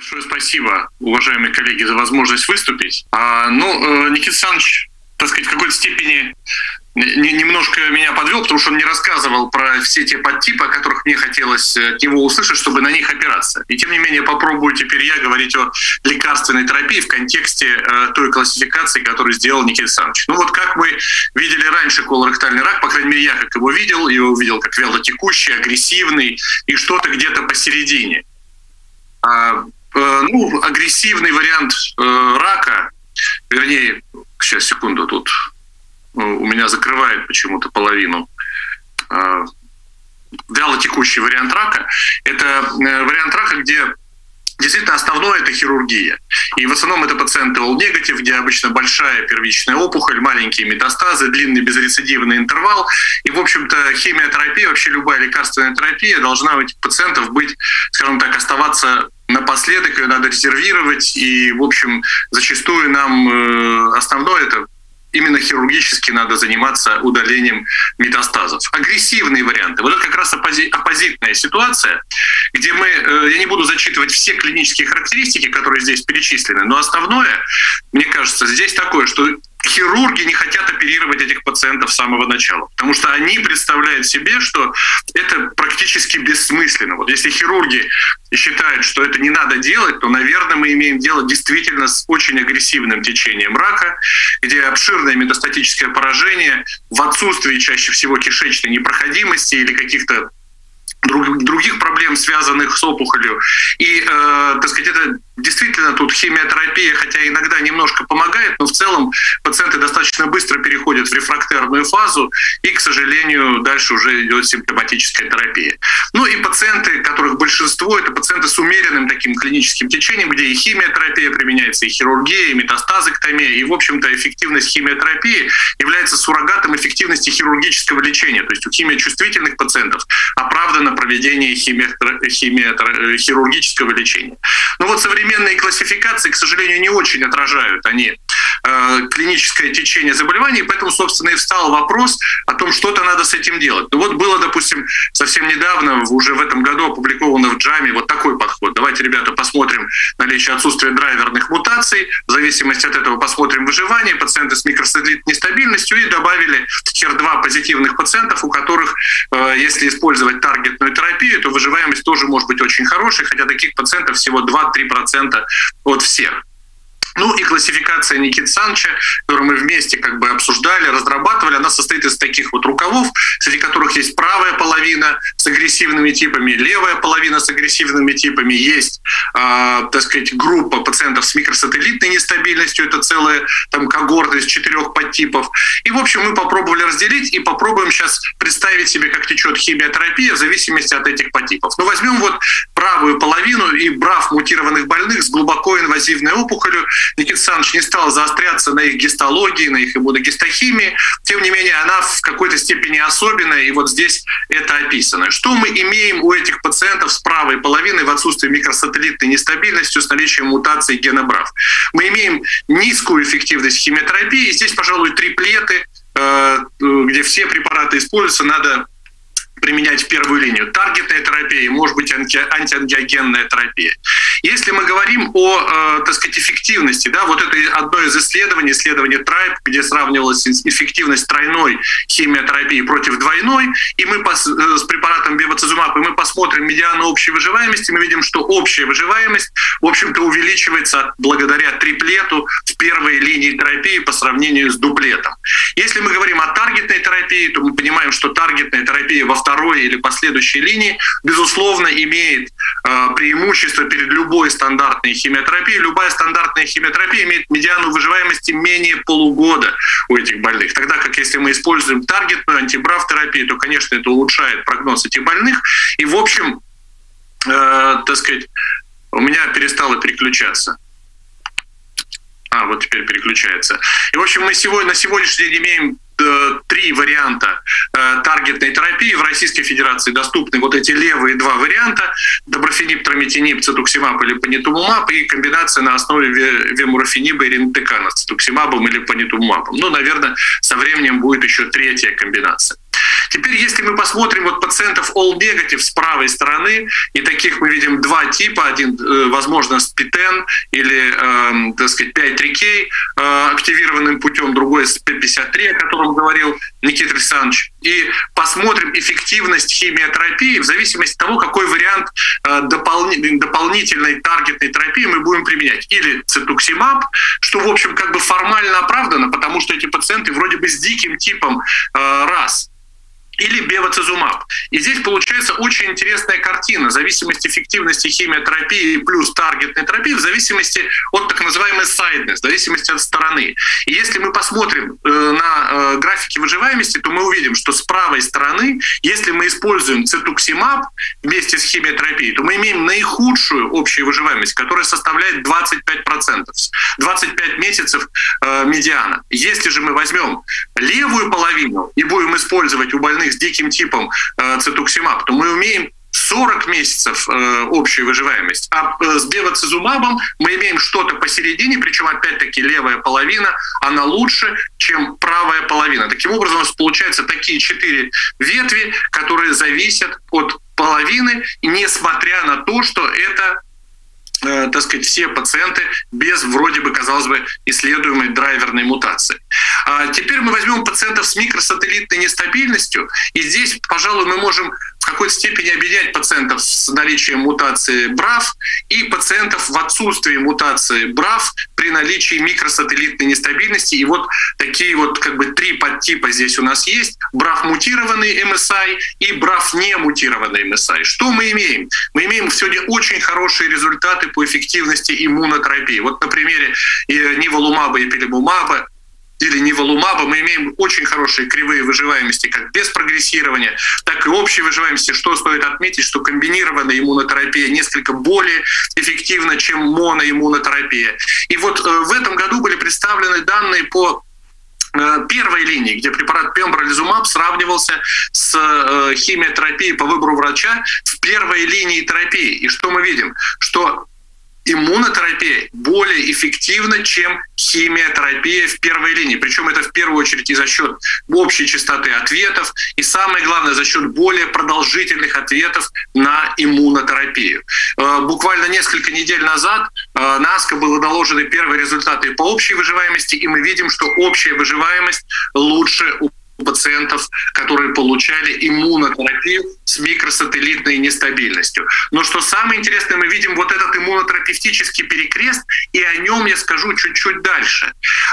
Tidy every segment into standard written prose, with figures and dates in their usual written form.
Большое спасибо, уважаемые коллеги, за возможность выступить. Никита Александрович, так сказать, в какой-то степени немножко меня подвел, потому что он не рассказывал про все те подтипы, о которых мне хотелось от него услышать, чтобы на них опираться. И тем не менее попробую теперь я говорить о лекарственной терапии в контексте той классификации, которую сделал Никита Александрович. Как мы видели раньше колоректальный рак, по крайней мере, я как его увидел как вялотекущий, агрессивный и что-то где-то посередине. Агрессивный вариант рака, вернее, сейчас, секунду, тут у меня закрывает почему-то половину. Вялотекущий вариант рака – это вариант рака, где действительно основное – это хирургия. И в основном это пациенты All-негатив, где обычно большая первичная опухоль, маленькие метастазы, длинный безрецидивный интервал. И, в общем-то, химиотерапия, вообще любая лекарственная терапия должна у этих пациентов быть, скажем так, оставаться напоследок, ее надо резервировать. И, в общем, зачастую нам основное – это именно хирургически надо заниматься удалением метастазов. Агрессивные варианты. Вот это как раз оппозитная ситуация, где я не буду зачитывать все клинические характеристики, которые здесь перечислены, но основное, мне кажется, здесь такое, что хирурги не хотят оперировать этих пациентов с самого начала, потому что они представляют себе, что это практически бессмысленно. Вот если хирурги считают, что это не надо делать, то, наверное, мы имеем дело действительно с очень агрессивным течением рака, где обширное метастатическое поражение в отсутствии чаще всего кишечной непроходимости или каких-то других проблем, связанных с опухолью. И, так сказать, это действительно тут химиотерапия, хотя иногда немножко помогает, но в целом пациенты достаточно быстро переходят в рефрактерную фазу, и, к сожалению, дальше уже идет симптоматическая терапия. И пациенты, которых большинство, это пациенты с умеренным таким клиническим течением, где и химиотерапия применяется, и хирургия, и метастазэктомия, и, в общем-то, эффективность химиотерапии является суррогатом эффективности хирургического лечения. То есть у химиочувствительных пациентов оправдано проведение хирургического лечения. Современные классификации, к сожалению, не очень отражают они клиническое течение заболеваний, поэтому, собственно, и встал вопрос о том, что-то надо с этим делать. Было, допустим, совсем недавно, уже в этом году опубликовано в JAMA вот такой подход. Давайте, ребята, посмотрим наличие отсутствия драйверных мутаций, в зависимости от этого посмотрим выживание, пациенты с микросателлитной нестабильностью, и добавили HER2 позитивных пациентов, у которых, если использовать таргетную терапию, то выживаемость тоже может быть очень хорошей, хотя таких пациентов всего 2-3% от всех. И классификация Никиты Александровича, которую мы вместе обсуждали, разрабатывали, она состоит из таких рукавов, среди которых есть правая половина с агрессивными типами, левая половина с агрессивными типами, есть, так сказать, группа пациентов с микросателлитной нестабильностью, это целая когорта из 4 подтипов. И, в общем, мы попробовали разделить и попробуем сейчас представить себе, как течет химиотерапия в зависимости от этих подтипов. Возьмем правую половину и брав мутированных больных с глубоко инвазивной опухолью. Никита Александрович не стал заостряться на их гистологии, на их иммуногистохимии. Тем не менее, она в какой-то степени особенная, и здесь это описано. Что мы имеем у этих пациентов с правой половины в отсутствии микросателлитной нестабильности с наличием мутации гена BRAF? Мы имеем низкую эффективность химиотерапии. Здесь, пожалуй, триплеты, где все препараты используются, надо применять в первую линию. Таргетная терапия, может быть, антиангиогенная терапия. Если мы говорим о, так сказать, эффективности, это одно из исследований, исследование TRIBE, где сравнивалась эффективность тройной химиотерапии против двойной, и мы с препаратом бевацизумаб, и мы посмотрим медиану общей выживаемости, мы видим, что общая выживаемость, в общем-то, увеличивается благодаря триплету в первой линии терапии по сравнению с дуплетом. Если мы говорим о таргетной терапии, то мы понимаем, что таргетная терапия во второй или последующей линии, безусловно, имеет преимущество перед любой стандартной химиотерапией. Любая стандартная химиотерапия имеет медиану выживаемости менее полугода у этих больных. Тогда как если мы используем таргетную антибрав-терапию, то, конечно, это улучшает прогноз этих больных. И, в общем, так сказать, у меня перестало переключаться. Теперь переключается. И, в общем, мы на сегодняшний день имеем 3 варианта таргетной терапии. В Российской Федерации доступны эти левые 2 варианта: доброфениб, трамитиниб, цитуксимаб или панитумумаб, и комбинация на основе вемурофениба и ринтекана с цитуксимабом или панитумумабом. Наверное, со временем будет еще 3-я комбинация. Теперь, если мы посмотрим вот пациентов all negative с правой стороны, и таких мы видим два типа. Один, возможно, с P10 или, так сказать, 5-3K активированным путем, другой с P53, о котором говорил Никита Александрович. И посмотрим эффективность химиотерапии в зависимости от того, какой вариант дополнительной таргетной терапии мы будем применять. Или цитуксимаб, что, в общем, как бы формально оправдано, потому что эти пациенты вроде бы с диким типом РАС. Или бевацизумаб. И здесь получается очень интересная картина. Зависимость эффективности химиотерапии плюс таргетной терапии в зависимости от так называемой сайднес, в зависимости от стороны. И если мы посмотрим на графики выживаемости, то мы увидим, что с правой стороны, если мы используем цитуксимаб вместе с химиотерапией, то мы имеем наихудшую общую выживаемость, которая составляет 25%. 25 месяцев медиана. Если же мы возьмем левую половину и будем использовать у больных с диким типом цитуксимаб, то мы имеем 40 месяцев общую выживаемость. А с бевацизумабом мы имеем что-то посередине, причем опять-таки левая половина, она лучше, чем правая половина. Таким образом, у нас получаются такие 4 ветви, которые зависят от половины, несмотря на то, что это, так сказать, все пациенты без, вроде бы, казалось бы, исследуемой драйверной мутации. Теперь мы возьмем пациентов с микросателлитной нестабильностью, и здесь, пожалуй, мы можем в какой-то степени объединять пациентов с наличием мутации BRAF и пациентов в отсутствии мутации BRAF при наличии микросателлитной нестабильности. И вот такие вот как бы 3 подтипа здесь у нас есть. BRAF-мутированный MSI и BRAF-не-мутированный MSI. Что мы имеем? Мы имеем сегодня очень хорошие результаты по эффективности иммунотерапии. Вот на примере ниволумаба и пилимумаба или ниволумаба мы имеем очень хорошие кривые выживаемости как без прогрессирования, так и общей выживаемости. Что стоит отметить, что комбинированная иммунотерапия несколько более эффективна, чем моноиммунотерапия. И вот в этом году были представлены данные по первой линии, где препарат пембролизумаб сравнивался с химиотерапией по выбору врача в первой линии терапии. И что мы видим? Что иммунотерапия более эффективна, чем химиотерапия в первой линии. Причем это в первую очередь и за счет общей частоты ответов, и самое главное, за счет более продолжительных ответов на иммунотерапию. Буквально несколько недель назад на АСКО были доложены первые результаты по общей выживаемости, и мы видим, что общая выживаемость лучше у пациентов, которые получали иммунотерапию с микросателлитной нестабильностью. Но что самое интересное, мы видим вот этот иммунотерапевтический перекрест, и о нем я скажу чуть-чуть дальше.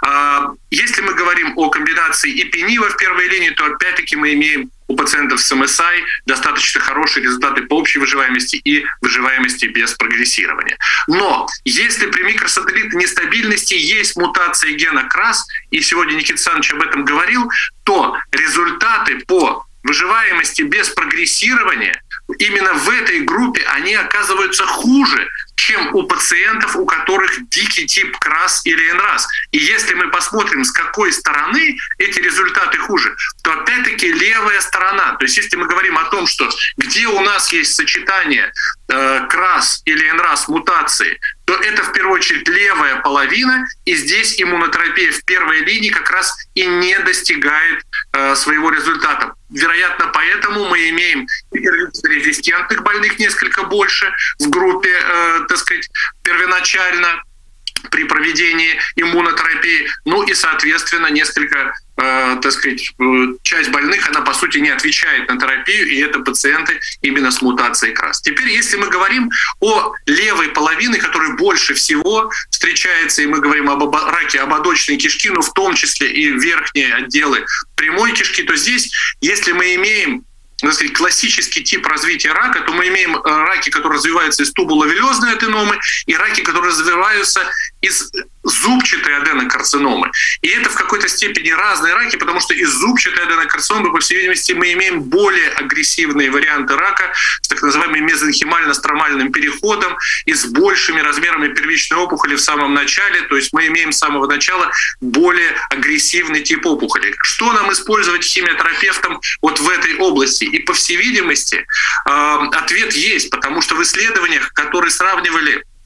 Если мы говорим о комбинации ипенива в первой линии, то опять-таки мы имеем у пациентов с MSI достаточно хорошие результаты по общей выживаемости и выживаемости без прогрессирования. Но если при микросателлитной нестабильности есть мутация гена КРАС, и сегодня Никита Александрович об этом говорил, то результаты по выживаемости без прогрессирования именно в этой группе они оказываются хуже, чем у пациентов, у которых дикий тип КРАС или НРАС. И если мы посмотрим, с какой стороны эти результаты хуже, то опять-таки левая сторона. То есть если мы говорим о том, что где у нас есть сочетание КРАС или НРАС мутации, то это в первую очередь левая половина, и здесь иммунотерапия в первой линии как раз и не достигает своего результата. Вероятно, поэтому мы имеем резистентных больных несколько больше в группе, так сказать, первоначально при проведении иммунотерапии. Ну и, соответственно, несколько, так сказать, часть больных, она, по сути, не отвечает на терапию, и это пациенты именно с мутацией КРАС. Теперь, если мы говорим о левой половине, которая больше всего встречается, и мы говорим об раке ободочной кишки, но в том числе и верхние отделы прямой кишки, то здесь, если мы имеем, так сказать, классический тип развития рака, то мы имеем раки, которые развиваются из тубуловелезной аденомы, и раки, которые развиваются из зубчатой аденокарциномы. И это в какой-то степени разные раки, потому что из зубчатой аденокарциномы, по всей видимости, мы имеем более агрессивные варианты рака с так называемым мезонхимально-стромальным переходом и с большими размерами первичной опухоли в самом начале. То есть мы имеем с самого начала более агрессивный тип опухоли. Что нам использовать химиотерапевтом вот в этой области? И, по всей видимости, ответ есть, потому что в исследованиях, которые сравнивали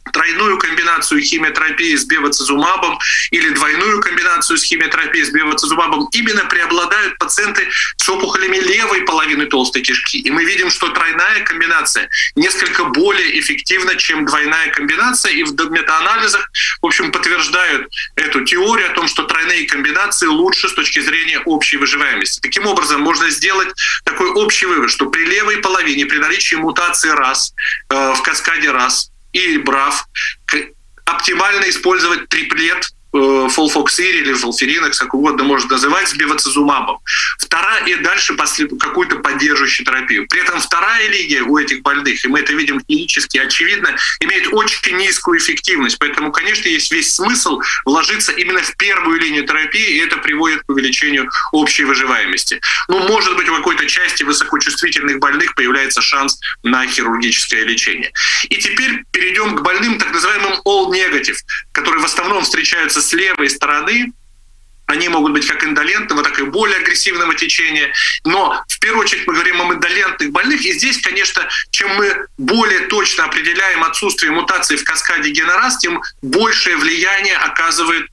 тройную комбинацию химиотерапии с бевацизумабом или двойную комбинацию с химиотерапией с бевацизумабом, именно преобладают пациенты с опухолями левой половины толстой кишки. И мы видим, что тройная комбинация несколько более эффективна, чем двойная комбинация. И в метаанализах, в общем, подтверждают эту теорию о том, что тройные комбинации лучше с точки зрения общей выживаемости. Таким образом, можно сделать такой общий вывод, что при левой половине, при наличии мутации РАС, в каскаде РАС, и БРАФ, оптимально использовать триплет фолфоксири или фолфиринокс, как угодно можно называть, с бевацизумабом. И дальше какую-то поддерживающую терапию. При этом вторая линия у этих больных, и мы это видим клинически, очевидно, имеет очень низкую эффективность. Поэтому, конечно, есть весь смысл вложиться именно в первую линию терапии, и это приводит к увеличению общей выживаемости. Может быть, у какой-то части высокочувствительных больных появляется шанс на хирургическое лечение. И теперь перейдем к больным, так называемым all-negative, которые в основном встречаются с левой стороны. Они могут быть как индолентного, так и более агрессивного течения. Но в первую очередь мы говорим о индолентных больных. И здесь, конечно, чем мы более точно определяем отсутствие мутаций в каскаде гена-РАС, тем большее влияние оказывает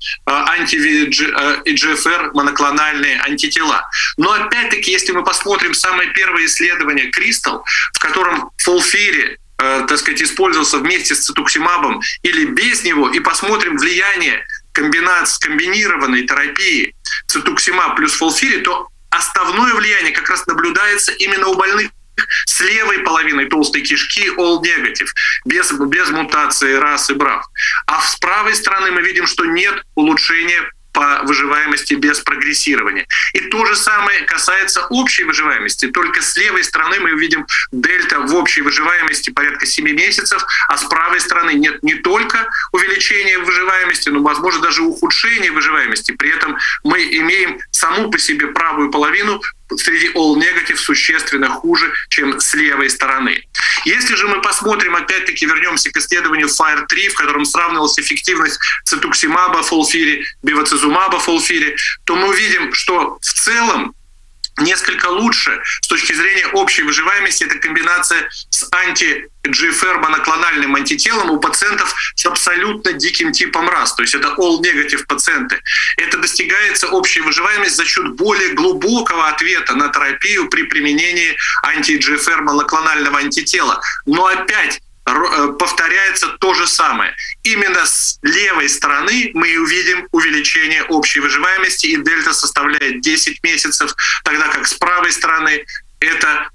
анти-EGFR моноклональные антитела. Но опять-таки, если мы посмотрим самое первое исследование Crystal, в котором фолфири использовался вместе с цитуксимабом или без него, и посмотрим влияние комбинированной терапии цитуксимаб плюс фолфири, то основное влияние как раз наблюдается именно у больных с левой половиной толстой кишки all-negative, без мутации РАС и БРАФ. А с правой стороны мы видим, что нет улучшения по выживаемости без прогрессирования. И то же самое касается общей выживаемости. Только с левой стороны мы видим дельта в общей выживаемости порядка 7 месяцев, а с правой стороны нет не только увеличения выживаемости, но, возможно, даже ухудшения выживаемости. При этом мы имеем саму по себе правую половину среди all-negative существенно хуже, чем с левой стороны. Если же мы посмотрим, опять-таки вернемся к исследованию FIRE-3, в котором сравнивалась эффективность цитуксимаба фолфири, бевацизумаба фолфири, то мы увидим, что в целом несколько лучше с точки зрения общей выживаемости это комбинация с анти-EGFR моноклональным антителом у пациентов с абсолютно диким типом РАС, то есть это all-negative пациенты. Это достигается общей выживаемость за счет более глубокого ответа на терапию при применении анти-EGFR моноклонального антитела. Но опять повторяется то же самое. Именно с левой стороны мы увидим увеличение общей выживаемости, и дельта составляет 10 месяцев, тогда как с правой стороны это,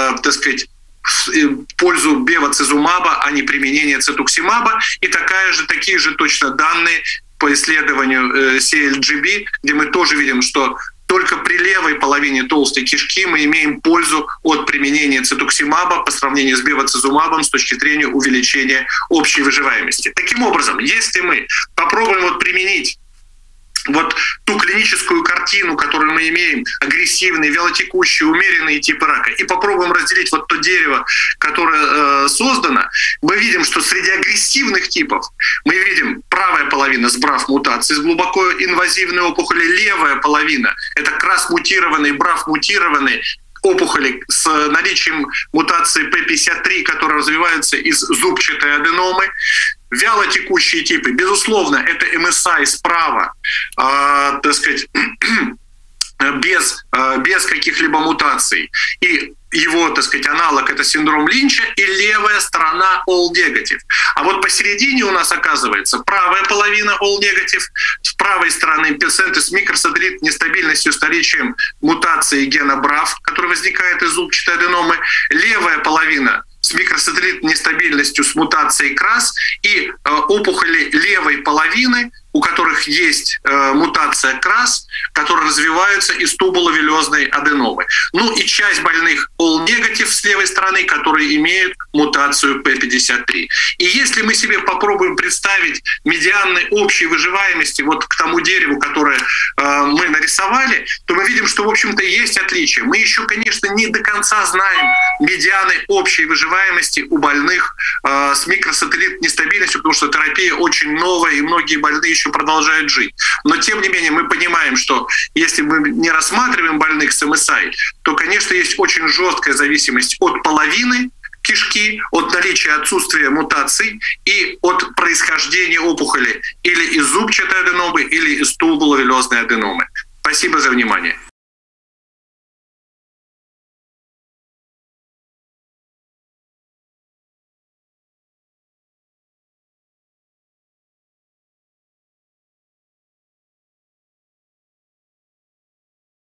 в пользу бевацизумаба, а не применение цитуксимаба. И такие же точно данные по исследованию CLGB, где мы тоже видим, что только при левой половине толстой кишки мы имеем пользу от применения цитуксимаба по сравнению с бевацизумабом с точки зрения увеличения общей выживаемости. Таким образом, если мы попробуем применить ту клиническую картину, которую мы имеем, агрессивные, вялотекущие, умеренные типы рака, и попробуем разделить то дерево, которое создано, мы видим, что среди агрессивных типов мы видим правая половина с БРАФ-мутацией, с глубоко инвазивной опухолью, левая половина — это КРАС-мутированные, БРАФ-мутированные опухоли с наличием мутации P53, которые развиваются из зубчатой аденомы. Вялотекущие типы, безусловно, это MSI справа, без каких-либо мутаций. И его, аналог — это синдром Линча, и левая сторона all-negative. А посередине у нас оказывается правая половина all-negative, с правой стороны пациенты с микросателлитной нестабильностью с наличием мутации гена БРАФ, который возникает из зубчатой аденомы, левая половина с микросателлитной нестабильностью с мутацией КРАС и опухоли левой половины, у которых есть мутация КРАС, которые развиваются из тубуловелезной аденомы. И часть больных all-negative с левой стороны, которые имеют мутацию P53. И если мы себе попробуем представить медианной общей выживаемости к тому дереву, которое мы нарисовали, то мы видим, что, в общем-то, есть отличия. Мы еще, конечно, не до конца знаем медианы общей выживаемости у больных с микросателлитной нестабильностью, потому что терапия очень новая, и многие больные еще продолжают жить. Но, тем не менее, мы понимаем, что если мы не рассматриваем больных с MSI, то, конечно, есть очень жесткая зависимость от половины кишки, от наличия отсутствия мутаций и от происхождения опухоли или из зубчатой аденомы, или из тубуловилезной аденомы. Спасибо за внимание.